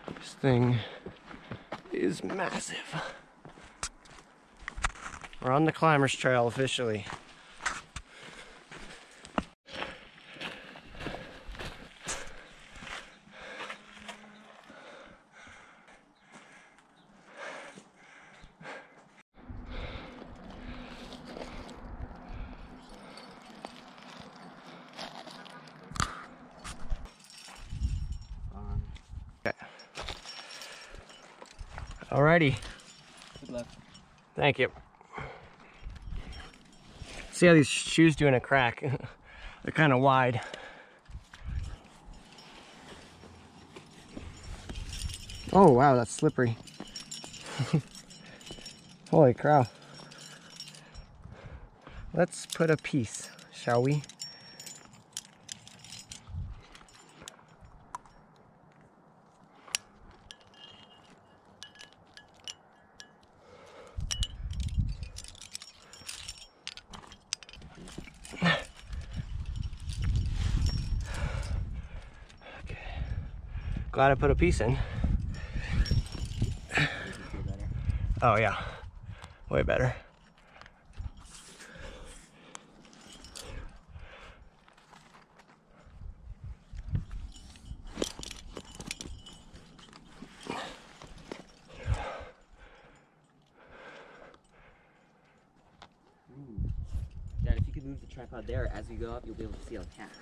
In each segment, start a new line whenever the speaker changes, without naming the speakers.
This thing is massive. We're on the climber's trail officially. Okay. Alrighty.
Good luck.
Thank you. See how these shoes do in a crack? They're kind of wide. Oh wow, that's slippery. Holy cow. Let's put a piece, shall we? Glad I put a piece in. Oh yeah, way better.
Dad, if you could move the tripod there, as we go up, you'll be able to see our cat.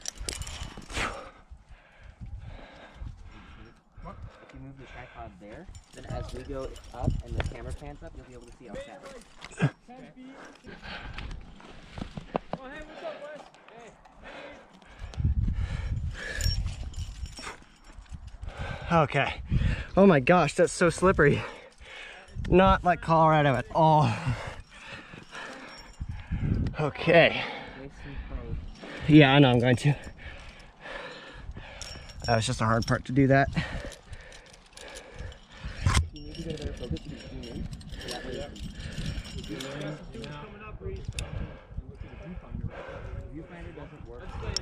If you move the tripod there, then as we go up and the camera pans up, you'll be able to see our cat.
10 feet. Oh, hey, what's up, Wes? Hey.
Okay. Oh my gosh, that's so slippery. Not like Colorado at all. Okay. Yeah, I know I'm going to. That was just a hard part to do that.
You need to go to better focus, you can zoom in. So that way you can zoom in. Viewfinder doesn't work. But if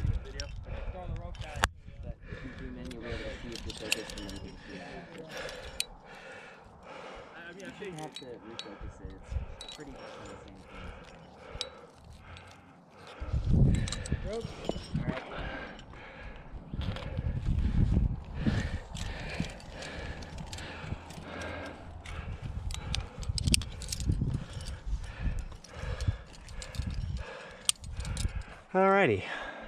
you zoom in, you'll be able to see if you're focused and then you can see that. You shouldn't have to refocus it. It's pretty much the same thing. Alright.
Alrighty.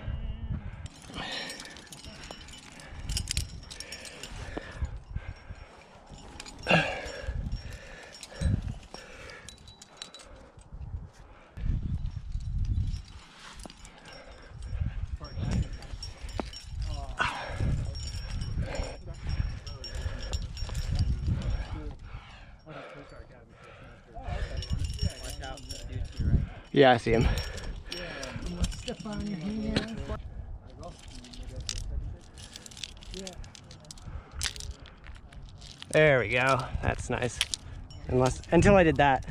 Yeah, I see him. There we go. That's nice. Until I did that.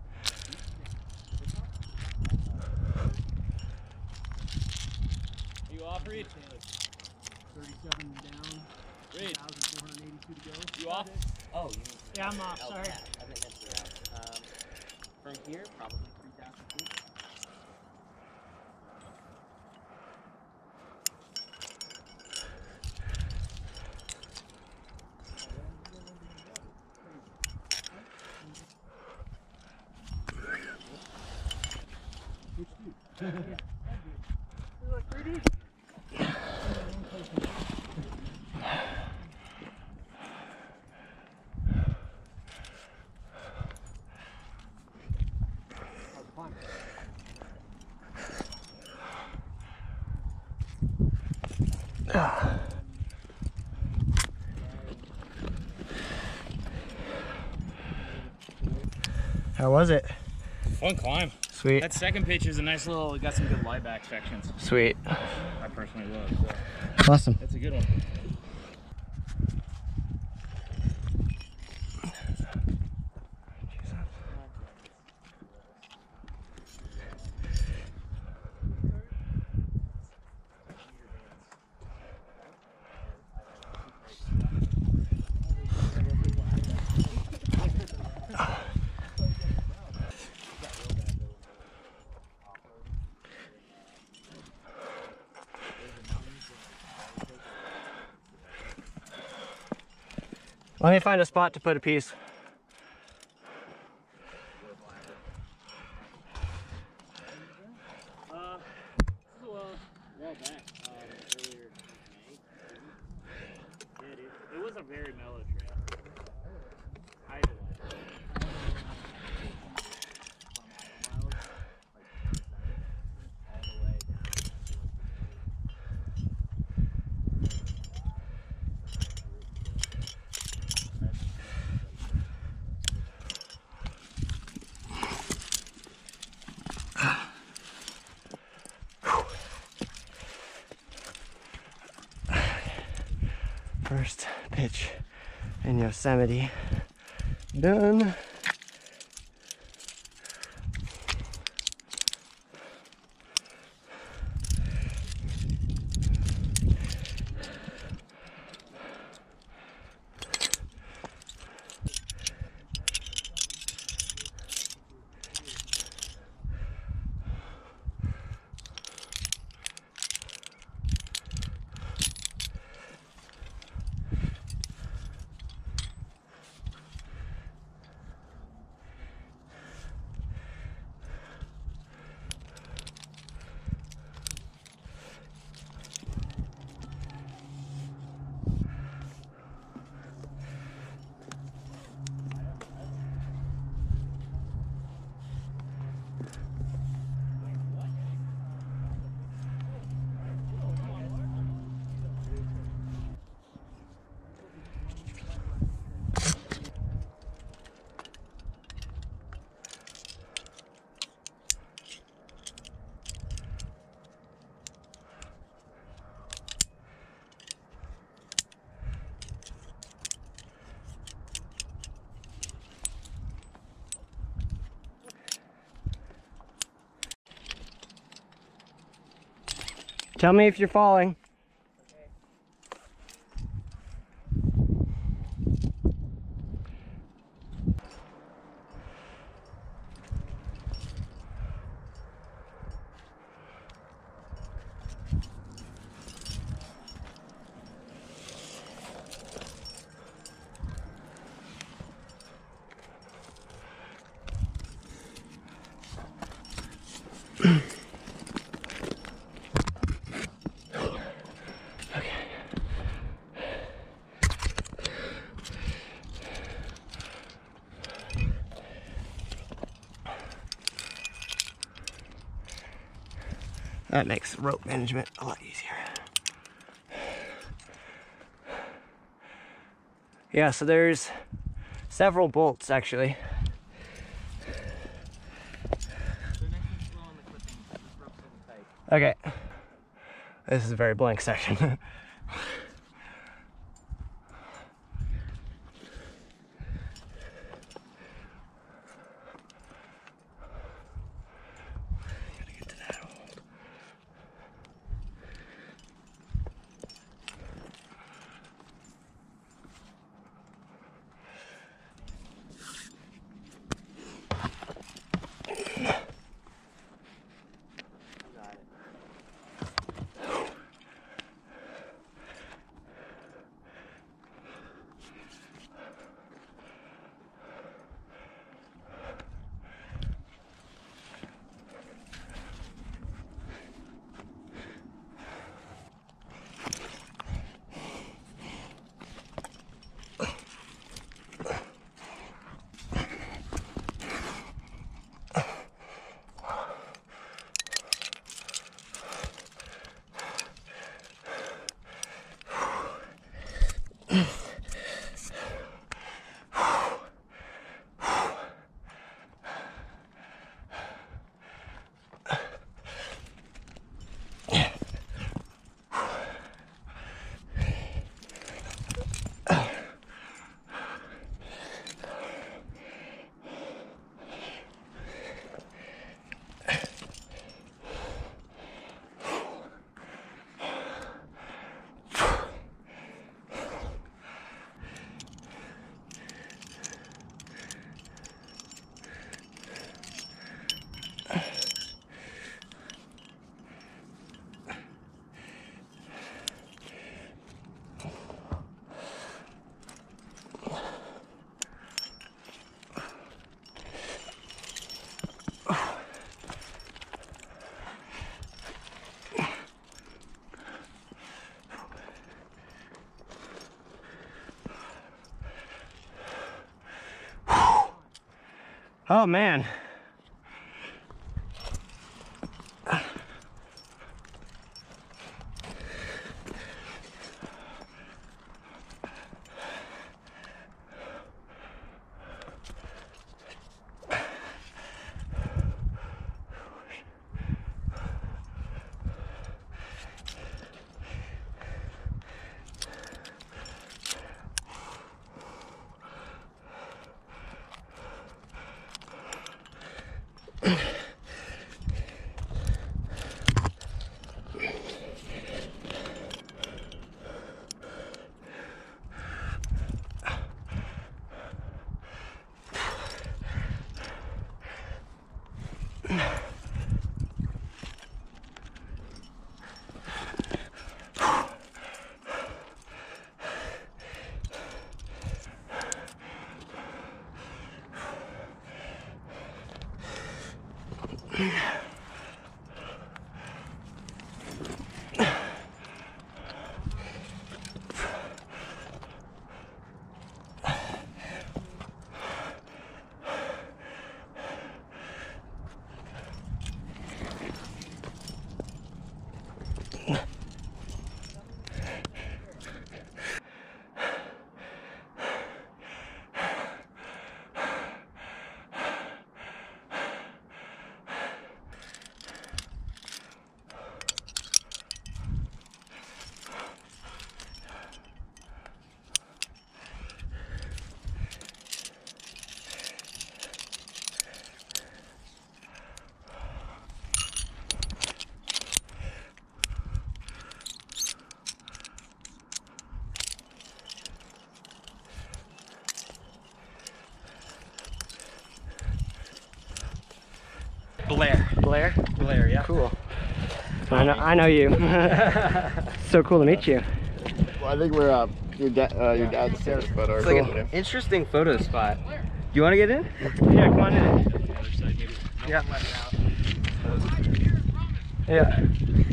Are you off, Reed?
37 down.
Reed.
1,482 to go.
You off?
Oh, you mean
Yeah, I'm off, sorry.
I think that's the route. From here, probably 3,000 feet.
How was it?
Fun climb.
Sweet.
That second pitch is a nice little, got some good lie back sections.
Sweet.
I personally love. So
Awesome.
that's a good one.
Let me find a spot to put a piece.
Well back, earlier in May. Yeah, dude. It was a very mellow trail. Either way.
First pitch in Yosemite done. Tell me if you're falling. That makes rope management a lot easier. Yeah, so there's several bolts actually. Okay. This is a very blank section. Oh man. Blair?
Blair, yeah.
Cool. I know you. So cool to meet you.
Well, I think we're your dad's stairs photo.
It's like an interesting photo spot. Do you want to get in?
Yeah, come on in.
The other side, maybe.
Yeah.
Let it out.
Yeah.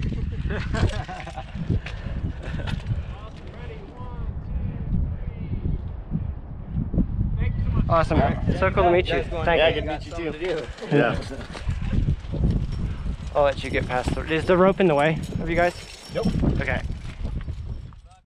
Awesome. So cool to meet you. Thank
Yeah,
you.
good to meet you too.
Yeah. I'll let you get past the... Is the rope in the way of you guys?
Nope.
Okay.